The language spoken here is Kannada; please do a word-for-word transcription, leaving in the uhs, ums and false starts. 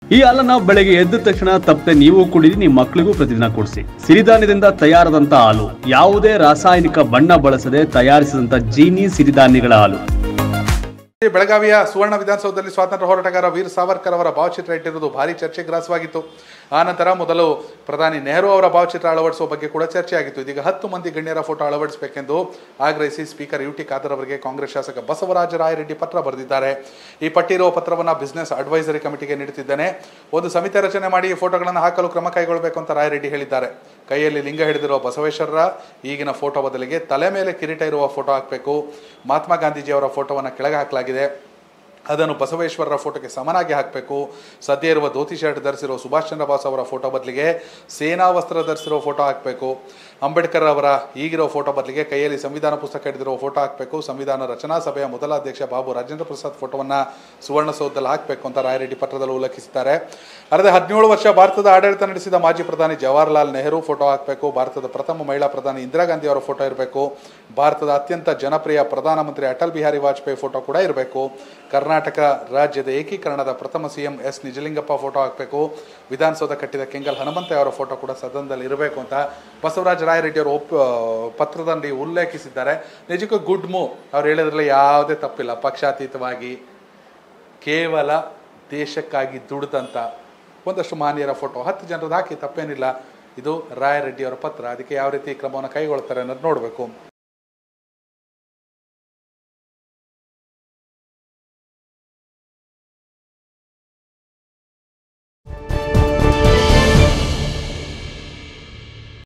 ಈ ಹಾಲನ್ನ ಬೆಳಗ್ಗೆ ಎದ್ದ ತಕ್ಷಣ ತಪ್ಪದೆ ನೀವು ಕುಡಿದು ನಿಮ್ಮ ಮಕ್ಕಳಿಗೂ ಪ್ರತಿದಿನ ಕೊಡಿಸಿ. ಸಿರಿಧಾನ್ಯದಿಂದ ತಯಾರಾದಂತ ಹಾಲು, ಯಾವುದೇ ರಾಸಾಯನಿಕ ಬಣ್ಣ ಬಳಸದೆ ತಯಾರಿಸಿದಂತ ಜೀನಿ ಸಿರಿಧಾನ್ಯಗಳ ಹಾಲು. ಬೆಳಗಾವಿಯ ಸುವರ್ಣ ವಿಧಾನಸೌಧದಲ್ಲಿ ಸ್ವಾತಂತ್ರ್ಯ ಹೋರಾಟಗಾರ ವೀರ್ ಸಾವರ್ಕರ್ ಅವರ ಭಾವಚಿತ್ರ ಇಟ್ಟಿರುವುದು ಭಾರಿ ಚರ್ಚೆಗೆ ಗ್ರಾಸವಾಗಿತ್ತು. ಆನಂತರ ಮೊದಲು ಪ್ರಧಾನಿ ನೆಹರು ಅವರ ಭಾವಚಿತ್ರ ಅಳವಡಿಸುವ ಬಗ್ಗೆ ಕೂಡ ಚರ್ಚೆಯಾಗಿತ್ತು. ಇದೀಗ ಹತ್ತು ಮಂದಿ ಗಣ್ಯರ ಫೋಟೋ ಅಳವಡಿಸಬೇಕೆಂದು ಆಗ್ರಹಿಸಿ ಸ್ಪೀಕರ್ ಯು ಟಿ ಖಾದರ್ ಅವರಿಗೆ ಕಾಂಗ್ರೆಸ್ ಶಾಸಕ ಬಸವರಾಜ ರಾಯರೆಡ್ಡಿ ಪತ್ರ ಬರೆದಿದ್ದಾರೆ. ಈ ಪಟ್ಟಿರುವ ಪತ್ರವನ್ನು ಬಿಸಿನೆಸ್ ಅಡ್ವೈಸರಿ ಕಮಿಟಿಗೆ ನೀಡುತ್ತಿದ್ದೇನೆ. ಒಂದು ಸಮಿತಿ ರಚನೆ ಮಾಡಿ ಈ ಫೋಟೋಗಳನ್ನು ಹಾಕಲು ಕ್ರಮ ಕೈಗೊಳ್ಳಬೇಕು ಅಂತ ರಾಯರೆಡ್ಡಿ ಹೇಳಿದ್ದಾರೆ. ಕೈಯಲ್ಲಿ ಲಿಂಗ ಹಿಡಿದಿರುವ ಬಸವೇಶ್ವರರ ಈಗಿನ ಫೋಟೋ ಬದಲಿಗೆ ತಲೆ ಮೇಲೆ ಕಿರೀಟ ಇರುವ ಫೋಟೋ ಹಾಕಬೇಕು. ಮಹಾತ್ಮ ಗಾಂಧೀಜಿಯವರ ಫೋಟೋವನ್ನು ಕೆಳಗೆ ಹಾಕಲಾಗಿದೆ, ಅದನ್ನು ಬಸವೇಶ್ವರರ ಫೋಟೋಗೆ ಸಮನಾಗಿ ಹಾಕಬೇಕು. ಸದ್ಯ ಇರುವ ಧೋತಿ ಶರ್ಟ್ ಧರಿಸಿರುವ ಸುಭಾಷ್ ಚಂದ್ರ ಬೋಸ್ ಅವರ ಫೋಟೋ ಬದಲಿಗೆ ಸೇನಾ ವಸ್ತ್ರ ಧರಿಸಿರೋ ಫೋಟೋ ಹಾಕಬೇಕು. ಅಂಬೇಡ್ಕರ್ ಅವರ ಈಗಿರೋ ಫೋಟೋ ಬದಲಿಗೆ ಕೈಯಲ್ಲಿ ಸಂವಿಧಾನ ಪುಸ್ತಕ ಹಿಡಿದಿರೋ ಫೋಟೋ ಹಾಕಬೇಕು. ಸಂವಿಧಾನ ರಚನಾ ಸಭೆಯ ಮೊದಲ ಅಧ್ಯಕ್ಷ ಬಾಬು ರಾಜೇಂದ್ರ ಪ್ರಸಾದ್ ಫೋಟೋವನ್ನು ಸುವರ್ಣಸೌಧದಲ್ಲಿ ಹಾಕಬೇಕು ಅಂತ ರಾಯರೆಡ್ಡಿ ಪತ್ರದಲ್ಲಿ ಉಲ್ಲೇಖಿಸಿದ್ದಾರೆ. ಅಲ್ಲದೆ ಹದಿನೇಳು ವರ್ಷ ಭಾರತದ ಆಡಳಿತ ನಡೆಸಿದ ಮಾಜಿ ಪ್ರಧಾನಿ ಜವಾಹರ್ಲಾಲ್ ನೆಹರು ಫೋಟೋ ಹಾಕಬೇಕು. ಭಾರತದ ಪ್ರಥಮ ಮಹಿಳಾ ಪ್ರಧಾನಿ ಇಂದಿರಾ ಗಾಂಧಿ ಅವರ ಫೋಟೋ ಇರಬೇಕು. ಭಾರತದ ಅತ್ಯಂತ ಜನಪ್ರಿಯ ಪ್ರಧಾನಮಂತ್ರಿ ಅಟಲ್ ಬಿಹಾರಿ ವಾಜಪೇಯಿ ಫೋಟೋ ಕೂಡ ಇರಬೇಕು. ಕರ್ನಾಟಕ ರಾಜ್ಯದ ಏಕೀಕರಣದ ಪ್ರಥಮ ಸಿಎಂ ಎಸ್ ನಿಜಲಿಂಗಪ್ಪ ಫೋಟೋ ಹಾಕಬೇಕು. ವಿಧಾನಸೌಧ ಕಟ್ಟಿದ ಕೆಂಗಲ್ ಹನುಮಂತ ಅವರ ಫೋಟೋ ಕೂಡ ಸದನದಲ್ಲಿ ಇರಬೇಕು ಅಂತ ಬಸವರಾಜ ರಾಯರೆಡ್ಡಿ ಅವರು ಒಪ್ ಪತ್ರದಲ್ಲಿ ಉಲ್ಲೇಖಿಸಿದ್ದಾರೆ. ನಿಜಕ್ಕೂ ಗುಡ್ ಮೂವ್. ಅವ್ರು ಹೇಳಿದ್ರಲ್ಲಿ ಯಾವುದೇ ತಪ್ಪಿಲ್ಲ. ಪಕ್ಷಾತೀತವಾಗಿ ಕೇವಲ ದೇಶಕ್ಕಾಗಿ ದುಡಿದಂಥ ಒಂದಷ್ಟು ಮಾನ್ಯರ ಫೋಟೋ ಹತ್ತು ಜನರದ್ದು ಹಾಕಿ ತಪ್ಪೇನಿಲ್ಲ. ಇದು ರಾಯರೆಡ್ಡಿ ಅವರ ಪತ್ರ. ಅದಕ್ಕೆ ಯಾವ ರೀತಿ ಕ್ರಮವನ್ನು ಕೈಗೊಳ್ತಾರೆ ಅನ್ನೋದು ನೋಡಬೇಕು.